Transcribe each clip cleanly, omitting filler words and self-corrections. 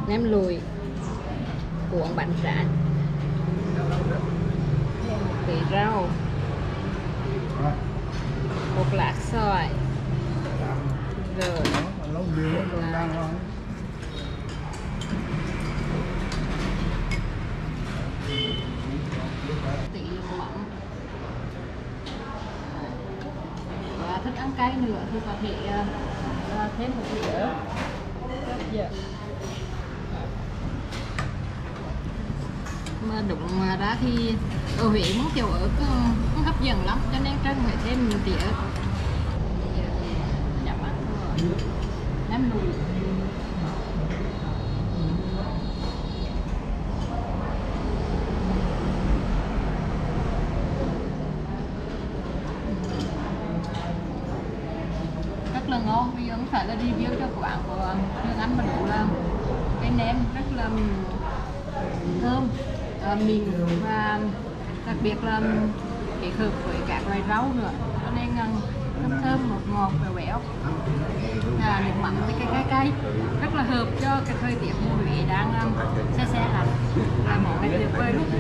nem lùi, cuộn bánh rán, thêm một tí rau, một lát xoài, rồi tí nước mắm. Và thích ăn cay nữa thì có thể thêm một tí ớt. Mà đúng ra thì ở Huế món kiểu ớt cũng hấp dẫn lắm, cho nên Trân phải thêm một tí ớt. Nhập ăn thôi. Nem lùi. Rất là ngon. Bây giờ không phải là review cho quán của Hương Anh mà đủ là cái nem rất là thơm, mịn và đặc biệt là kết hợp với các loại rau nữa, cho nên thơm thơm ngọt ngọt và béo. Nước mắm với cái cay rất là hợp cho cái thời tiết mùa Huế đang se se lạnh, là món này tuyệt vời luôn.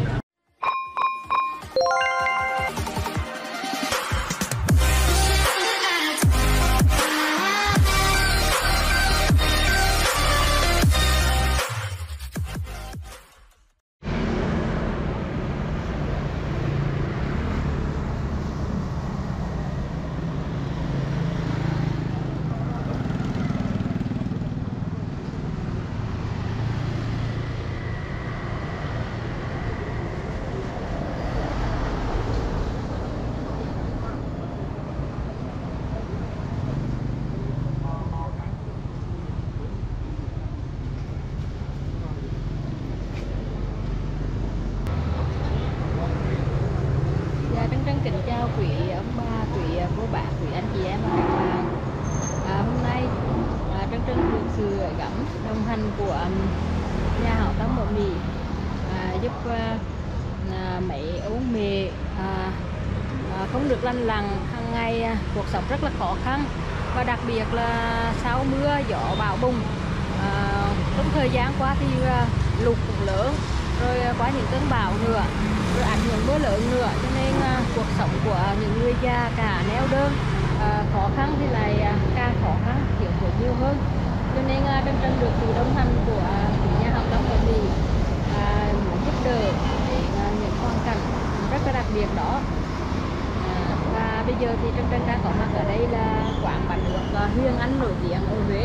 Kính chào quý ông bà, quý cô bác, quý anh chị em và các bạn. Hôm nay Trân được sự gắm đồng hành của nhà hảo tâm bột mì giúp mấy ốm mì không được lành lặn hàng ngày, cuộc sống rất là khó khăn, và đặc biệt là sau mưa gió bão bùng. Trong thời gian qua thì lụt cũng lớn, rồi qua những cơn bão nữa, rồi ảnh hưởng mưa lớn nữa, cho nên cuộc sống của những người già cả neo đơn, khó khăn thì lại càng khó khăn, thiếu thốn nhiều hơn. Cho nên Trân được sự đồng hành của nhà hảo tâm bột mì muốn giúp đỡ những hoàn cảnh rất là đặc biệt đó. Và bây giờ thì Trân đang có mặt ở đây là quán bánh ướt Hương Anh nổi tiếng ở Huế.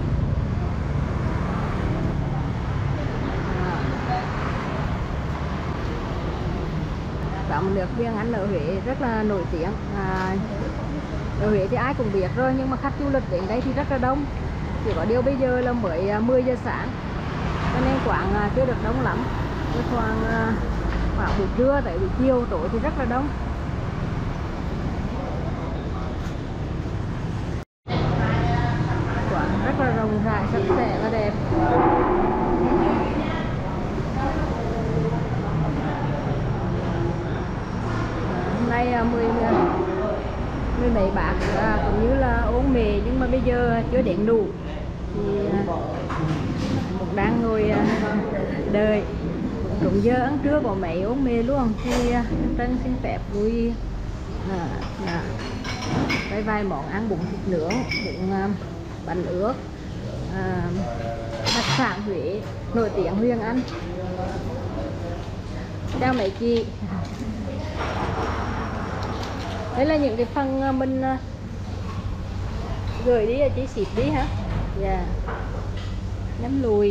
Bánh nước Hương Anh ở Huế rất là nổi tiếng. Ở Huế thì ai cũng biết rồi, nhưng mà khách du lịch đến đây thì rất là đông. Chỉ có điều bây giờ là mới 10 giờ sáng, cho nên quán chưa được đông lắm. Khoảng buổi trưa tới buổi chiều tối thì rất là đông. Quán rất là rộng rãi, sạch sẽ và đẹp. Hôm nay mười mấy bác cũng như là uống mì, nhưng mà bây giờ chưa đến đủ thì cũng đang ngồi đợi đúng giờ ăn trưa của mấy uống mì luôn. Thì Trân xin phép vui vài món ăn: bún thịt nướng, bún bánh ướt, đặc sản Huế nổi tiếng Hương Anh. Chào mấy chị. Đây là những cái phần mình gửi đi, chị xịt đi hả? Dạ. Nem lùi.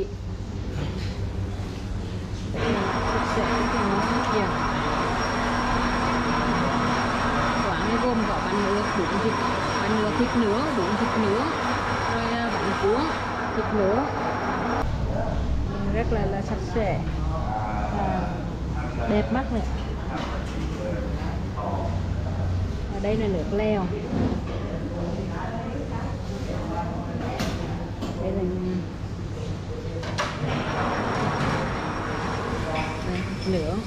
Quán này gồm có bánh ướt, bánh ướt thịt nướng, bún thịt nướng, rồi bánh cuốn thịt nướng, rất là sạch sẽ, đẹp mắt này. Ở đây là nước lèo, đây là nướng.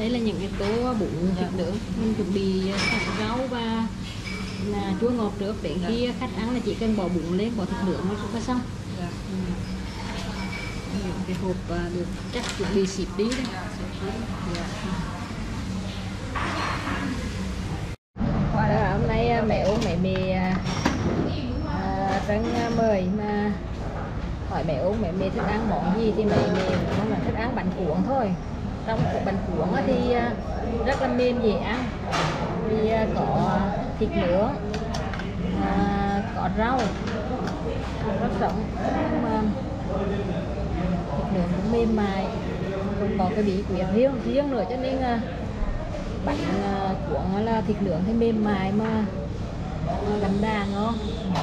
Đây là những cái tô bún thịt nướng mình chuẩn bị sẵn rau và là chua ngọt trước, đến khi khách ăn là chỉ cần bỏ bún lên, bỏ thịt nướng là xong. Những cái hộp được chắc chuẩn bị ship đi đấy. Hôm nay mẹ uống mẹ mì trứng mời mà hỏi mẹ uống mẹ mì thích ăn món gì thì mẹ mì nó là thích ăn bánh cuốn thôi. Trong bánh cuốn thì rất là mềm dễ ăn, vì có thịt nướng, có rau rất sống, mà thịt nướng cũng mềm mại, cũng có cái vị quyến riêng nữa, cho nên bánh cuốn là thịt nướng thì mềm mại mà đậm đà ngon.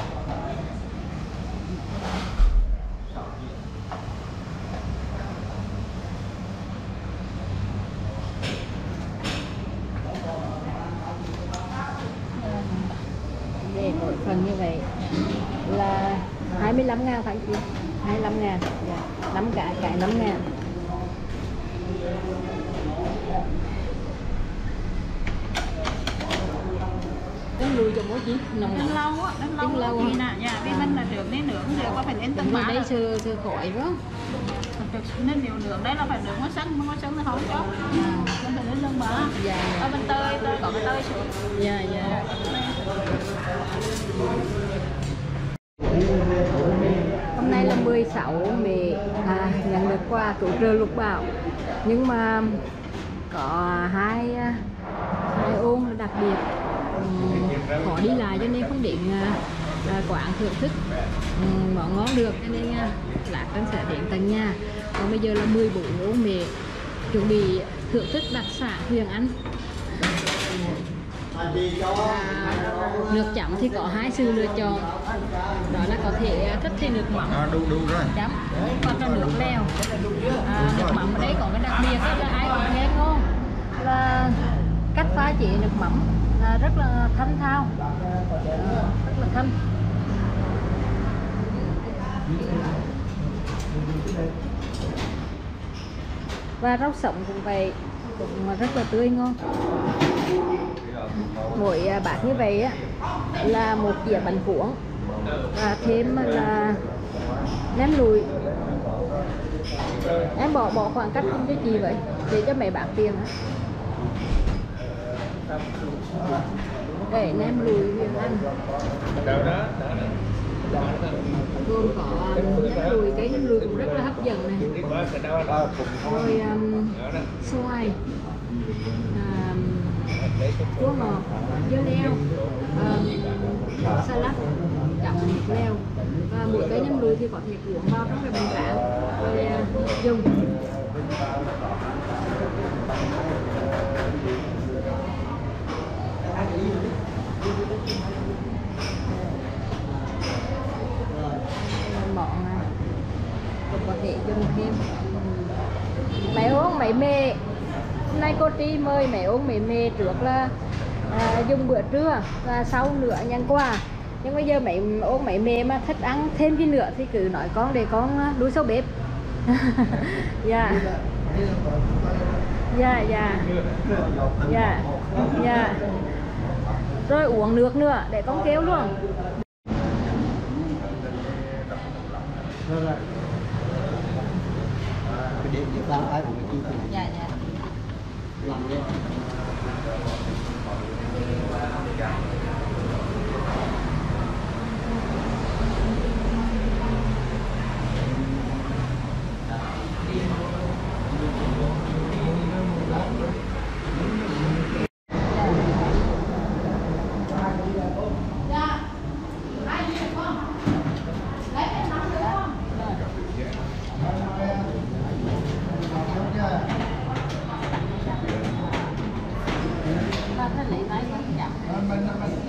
Để mỗi phần như vậy là 25.000 phải chị? 25.000, 5 cái 5.000. Đánh lùi cho mỗi chị nồng đánh lâu á, đánh lâu thì nè, nhà vì mình là nướng nên nướng thì có phải đến tầng 3 đây sơ khỏi đó. Nên nhiều nướng đấy là phải nướng ngói xanh thì không cho. Nên phải đến tầng 3. Ở bên tơi có cái tơi xuống. Dạ. Hôm nay là 16 mẹ nhận được quà cứu trợ lục bão, nhưng mà có hai ôn đặc biệt khó đi lại cho nên không đến quán thưởng thức món ngon được, cho nên lát nữa sẽ đến tận nhà. Còn bây giờ là 14 ôn mẹ chuẩn bị thưởng thức đặc sản Huyền Anh. Nước chấm thì có hai sự lựa chọn, đó là có thể thích thì nước mắm chấm hoặc là nước lèo. Nước mắm ở đây có cái đặc biệt là ai cũng nghe ngon là cách pha chế nước mắm là rất là thanh thao, rất là thanh. Và rau sống cũng vậy, cũng rất là tươi ngon. Mỗi bát như vậy á là một dĩa bánh cuốn và thêm là ném lùi. Em bỏ khoảng cách cho chị vậy để cho mẹ bạc tiền á. Để ném lùi Huyền Anh gồm có ném lùi, cái ném lùi cũng rất là hấp dẫn này, rồi xoài, chua ngọt, dưa leo, salad chấm thịt leo, và mỗi cái nêm lùi thì có thể cuốn vào trong cái bánh tráng rồi dùng. Món cũng có thể dùng thêm. Mẹ uống mấy mê. Hôm nay cô Tri mời mẹ uống mấy mê trước là dùng bữa trưa và sau nữa nhận quà. Nhưng bây giờ mẹ uống mấy mê mà thích ăn thêm gì nữa thì cứ nói con để con đuổi sau bếp. Dạ. Dạ. Rồi uống nước nữa để con kêu luôn. Dạ. Ba thích lấy máy chậm.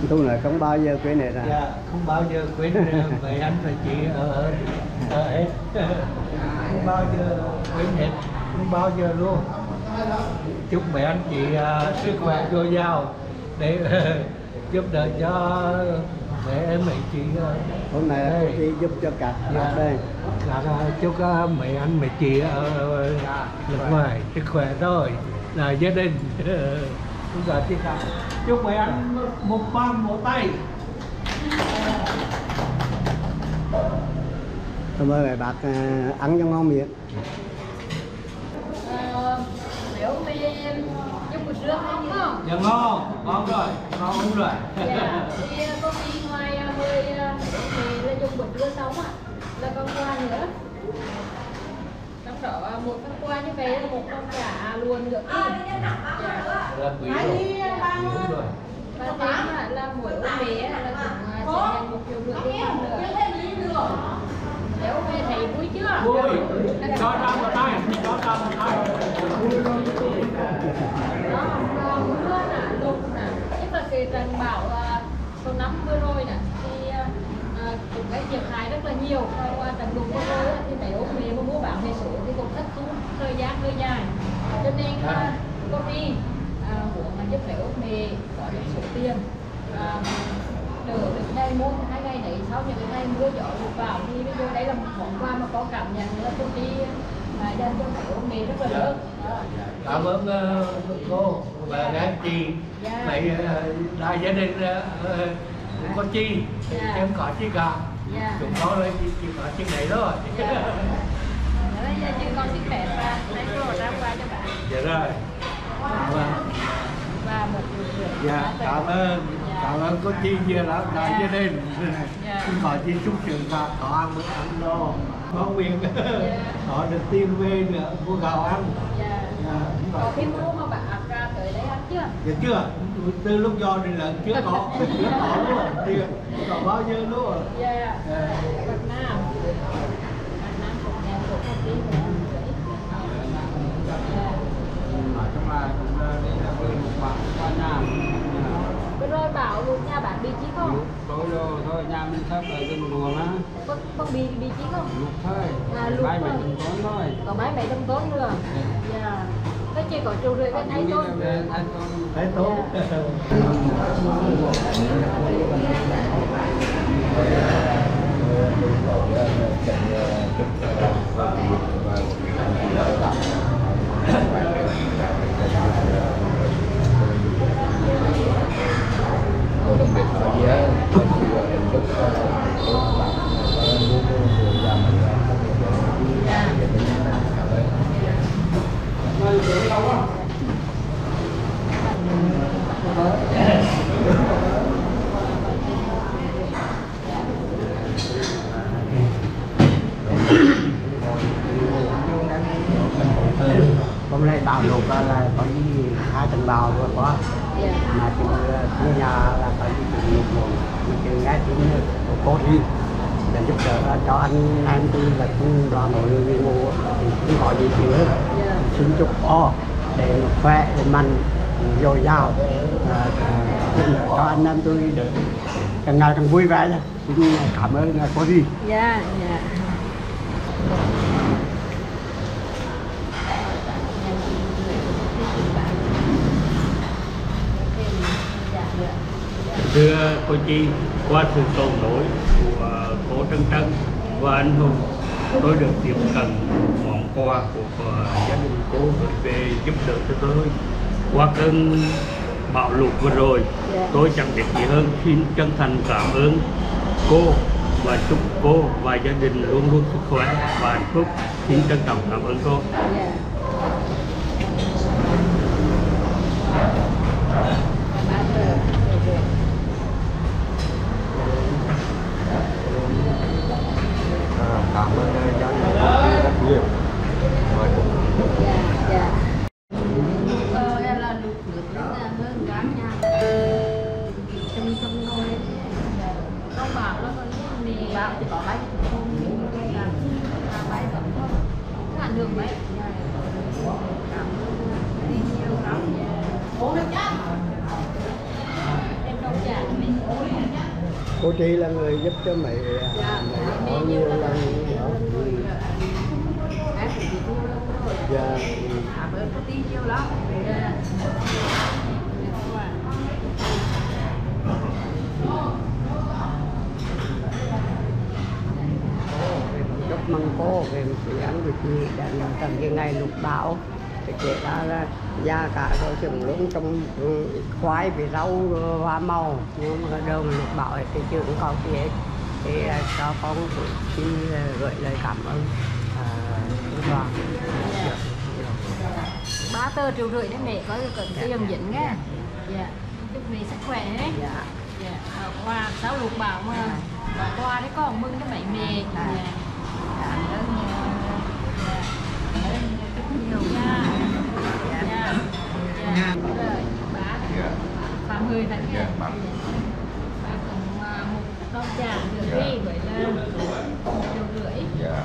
Tôi nói không bao giờ quên hết à? Dạ, không bao giờ quên mấy anh và chị ở hết. Không bao giờ quên hết, không bao giờ luôn. Chúc mấy anh chị sức khỏe dồi dào để giúp đỡ cho mấy em mấy chị. Hôm nay đi giúp cho cả đây. Chúc mấy anh mấy chị ở nước ngoài sức khỏe rồi là gia đình. Chúc mấy anh một bàn một tay. Cảm ơn mấy bác ăn cho ngon miệng. Nếu bây giờ em giúp một nước không không? Dạ ngon rồi, ngon lắm rồi. Dạ, thì công ty ngoài 10 thì là dùng một nước sống ạ, là con qua nữa. Trong đó một phần quà như vậy là một con cả luôn được. Là quý rồi. Và thêm là mỗi ốm bé là cũng sẽ nhận 1 triệu rưỡi tiền nữa. Nếu mẹ thấy vui chưa? Vui. Cho ra một tay, cho ra một tay. Đó, mưa nè, lụt nè, nhất là cái trận bão số 5 vừa rồi nè, thì cũng cái thiệt hại rất là nhiều. Qua trận lụt vừa rồi thì mấy ốm bé mà mua bán vé số thì cũng thất thu thời gian hơi dài. Cho nên công ty muốn giúp đỡ ốm bé có được số tiền đỡ được ngày 1, 2 ngày đấy, sau những cái ngày mưa gió lụt bão thì bây giờ đây là một món quà mà có cảm nhận là công ty dành cho mấy ốm bé rất là lớn. Cảm ơn cô và anh chị, mấy đại gia đình có chi, em có chi cả. Chúng nó là chỉ có chi này thôi. Bây giờ chị con xin phép và lấy cô ra qua cho bạn. Dạ rồi. Và một triệu. Dạ, cảm ơn cô chi nhiều lắm, đại gia đình. Có chi chúc trường cả có ăn bữa ăn đâu, ngon miệng, họ được tiền về nữa mua gạo ăn. Có khi mua mà bạn ra tới đây ăn chưa? Dạ chưa, từ lúc do đi là chưa có luôn, tiền có bao nhiêu luôn. Dạ, Việt Nam cũng nghe của công ty nữa. Trong là cũng đây là một bạn qua nhà. Bây rồi bảo luôn nhà bạn bị chí không? Tối thôi nhà mình sắp ở gần ruộng á. Con bị chí không? Lục thôi. Lục Mấy đồng tốn thôi. Có mấy đồng tốn nữa. Dạ. Thế chỉ có 1,5 triệu bên thấy tốt. Thấy tốt. Hôm nay bão lụt là có gì 2 trận bão vừa qua mà chủ nhà là có gì chuyện lụt rồi mình chưa nghe tiếng của cô đi để giúp đỡ cho anh em tôi là cũng đoàn nội người ngủ thì cũng có gì chuyện hết. Xin chúc để khỏe để mạnh dồi dào cho anh em tôi được càng ngày càng vui vẻ. Xin cảm ơn cô đi. Dạ. Thưa cô Chi, qua sự cầu nối của cô Trân Trân và anh Hùng, tôi được tiếp cận món quà của gia đình cô gửi về giúp đỡ cho tôi qua cơn bão lụt vừa rồi. Tôi chẳng biết gì hơn, xin chân thành cảm ơn cô và chúc cô và gia đình luôn luôn sức khỏe và hạnh phúc. Xin trân trọng cảm ơn cô. Cảm ơn cho anh rất nhiều. Em là lụt nước hơn gắn nha. Trong nồi trong bão nó còn mì bão thì có bánh không, mì bánh vẫn không ảnh hưởng mấy. Cô Chi là người giúp cho mày có nhiều lần nữa. Em cũng bị thua lắm rồi. Dạ. Với có tí nhiều lắm. Chúc mừng cô về sự ăn của chị đã làm trong cái ngày lục bão. Thì kể ra là giá cả rồi chừng luôn trong khoai với rau hoa màu, nhưng mà đâu mà lục bão thì chưa có gì hết. Thì cho con xin gửi lời cảm ơn đoàn. 3 tờ triệu rưỡi đấy mẹ có cần cái dòng dẫn nghe. Dạ. Chúc mẹ sức khỏe ấy. Dạ. Dạ. Qua 6 lục bảo mà qua đấy con mừng cái mẹ mẹ. Dạ. Cảm ơn nhiều nha. Dạ. Dạ. Rồi, bác. Phạm Hười thật nha. Bác cũng một con chả rưỡi đi vậy là 1 triệu rưỡi. Dạ.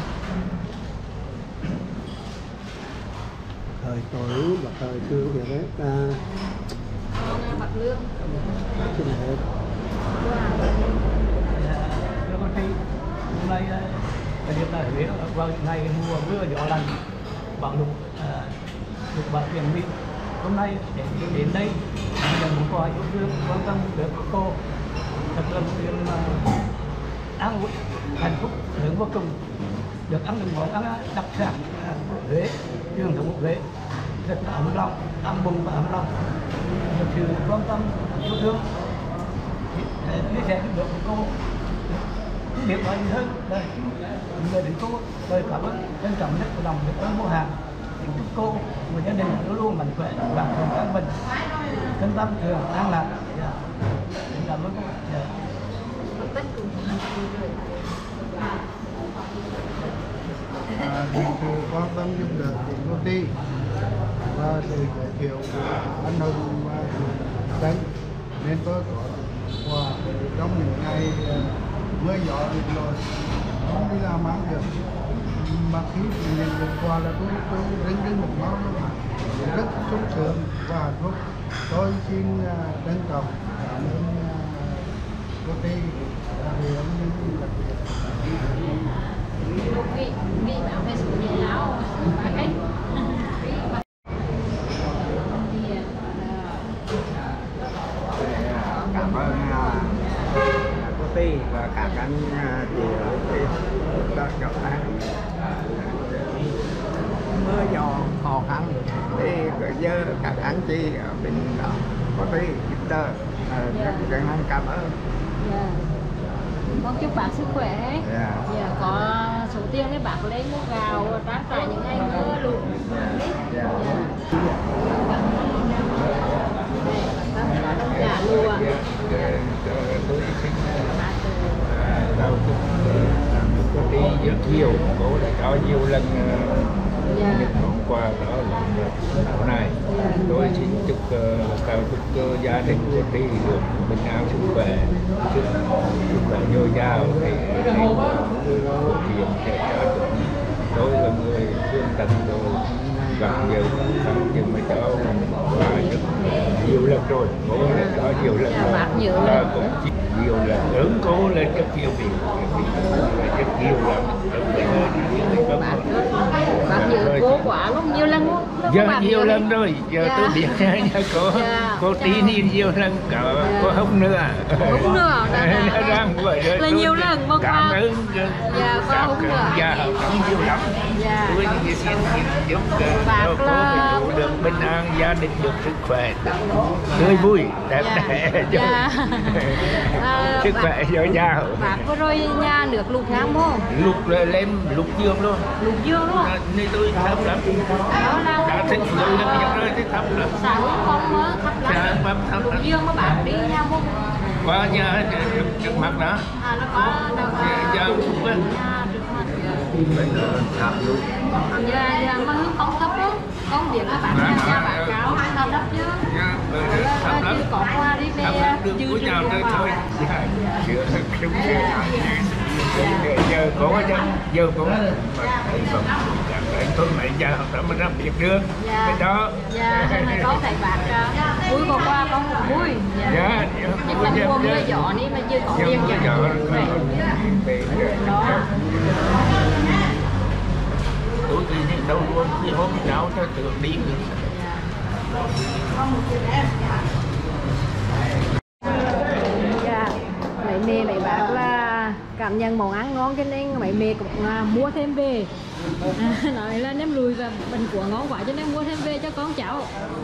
Thời tối và thời trưa thì đấy Con bạc lương. xin hết. Hôm nay thời điểm này Huế vào ngày mùa mưa gió lạnh bão lụt bão tiền mỹ. Hôm nay đến đây nhận một quà yêu thương quan tâm được cô thật là một chuyện an ủi hạnh phúc lớn vô cùng, được ăn được món ăn đặc sản của Huế, truyền thống của Huế, rất là ấm lòng, ấm bụng và ấm lòng, được sự quan tâm yêu thương chia sẻ được của cô. Biết bao nhiêu hơn đây người đến cô lời cảm ơn trân trọng nhất của lòng biết ơn vô hạn. Chúc cô và gia đình luôn luôn mạnh khỏe và thường an bình, thân tâm thường an lạc. Cảm ơn cô. Vì sự quan tâm giúp đỡ của công ty và sự giới thiệu của anh Hùng và Tân, nên tôi có quà trong những ngày mưa gió thì rồi không đi làm ăn được, mà khi nhận được quà là tôi rinh một máu luôn, rất sung sướng và hạnh phúc. Tôi xin trân trọng cảm ơn công ty vì ông những đặc biệt. Vị bảo về số nhà lão và cách Cảm ơn công ty và các anh chị ở đây đã cho ta mưa gió khó khăn thì giờ các anh chị ở bên đó có thể giúp đỡ, rất là cảm ơn. Con chúc bạn sức khỏe. Dạ, có số tiền để bác lấy mua gạo trang trải những ngày mưa lụt. Dạ lùa. Tôi xin chào chúc công ty rất nhiều, cô đã có nhiều lần những món quà đó lần này. Tôi xin chúc chào chúc gia đình của Ti được bình an sức khỏe dồi dào thì điều kiện để cho tôi là người thương tình tôi gần giờ nhưng mà cho quà rất nhiều lần rồi, cô đã có nhiều lần rồi và cũng nhiều lần lớn cô lên rất nhiều việc rất nhiều lần. Bác nhớ cô quá lúc nhiều lần luôn. Giờ nhiều lần rồi, giờ tôi biết nha cô tin nhiều lần có không nữa. Không nữa. Là nhiều lần mà cảm ơn. Dạ con không nữa. Dạ không nhiều lắm. Tôi xin giúp cô được bình an, gia đình được sức khỏe, tươi vui, đẹp đẽ, sức khỏe dồi dào. Bác vừa rồi nhà nước lụt ngang không? Lụt lên lụt dương luôn. Lụt dương luôn. Nên tôi thấp lắm. Đã thích lụt rồi thì thấp lắm. Sao không á, thấp lắm. Lụt dương mà bác đi nha không? Qua nhà trước mặt đó. Nó có đâu dạ cũng bên. Bây giờ thấp luôn. Dạ mà hướng không thấp lắm. Con biết các bạn nhà bạn cao thấp lắm chứ. Thấp lắm. Có qua đi về chưa của nhau tới thôi. Chưa đúng giờ có chứ, giờ có mà tôi mẹ giờ họ mới làm việc được cái đó. Dạ, con thầy bạc vui vừa qua con vui. Dạ, nhất là mùa mưa gió đi mà chưa có điện chẳng đó. Tôi thì đâu luôn khi hôm nào cho tự đi được. Dạ, mấy mẹ mấy bác là cảm nhận món ăn ngon cho nên mấy mẹ cũng mua thêm về. Nói là nêm lùi và bình của ngon quá cho nên mua thêm về cho con cháu.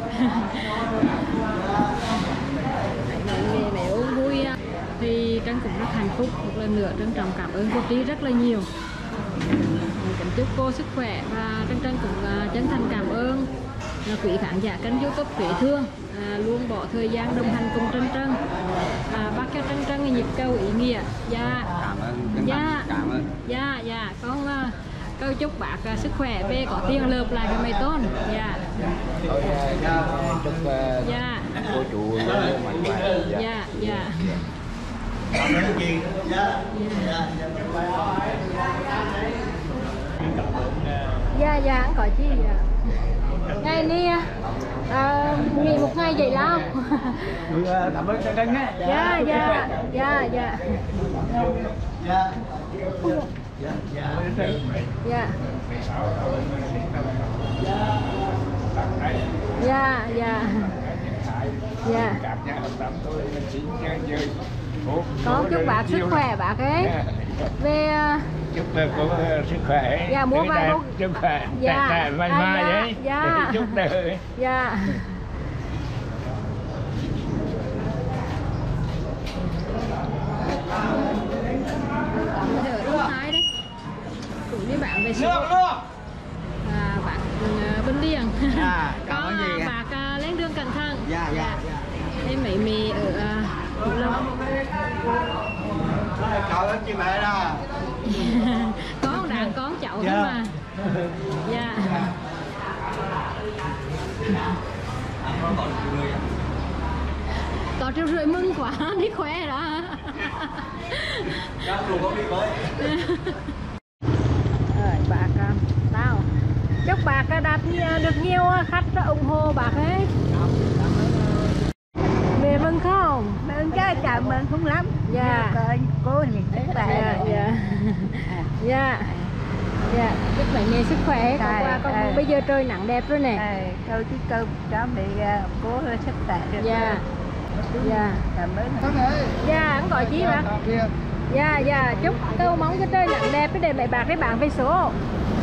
Mẹ uống vui thì Trân cũng rất hạnh phúc. Một lần nữa Trân trọng cảm ơn cô Trí rất là nhiều. Kính chúc cô sức khỏe và Trân cũng chân thành cảm ơn quý khán giả kênh YouTube Huế Thương luôn bỏ thời gian đồng hành cùng Trân. Bác cho Trân nhịp câu ý nghĩa. Dạ. Cảm ơn. Cảm ơn. Dạ con câu chúc bác sức khỏe về có tiền lợp lại cái mày tôn. Dạ. Chúc cô chủ mạnh khỏe. Dạ. Cảm ơn chị. Dạ anh có chi ngày đi nghỉ một ngày vậy lao. Cảm ơn Trân nhé. Dạ. Con chúc bác sức khỏe bác ấy. Về chúc cô sức khỏe. Dạ mua vài cô. Sức khỏe. Dạ. Mai đấy. Dạ. Chúc đời. Dạ. Ở Đông Thái đấy. Cũng đi bạn về sữa. Bác Vinh Liên. Cảm ơn chị. Bác lên đường cẩn thận. Dạ. Em mấy mì ở Vĩnh Long. Cảm ơn chị mẹ đó. Con đàn con cháu thôi mà. Dạ. Có 1,5 triệu mừng quá đi khỏe đó. Rồi bác tao chúc bác đạt được nhiều khách ủng hộ bác ấy. Mẹ mừng không? Mừng cái cảm ơn không lắm. Dạ. Cô nhìn thấy bà. Dạ. Chúc mẹ nghe sức khỏe. Con bây giờ trời nắng đẹp rồi nè. Câu chứ câu cho mẹ cố sức khỏe được. Dạ. Cảm ơn. Dạ, anh gọi chi bác? Dạ. Chúc câu mong cho trời nắng đẹp để mẹ bác cái bạn về số.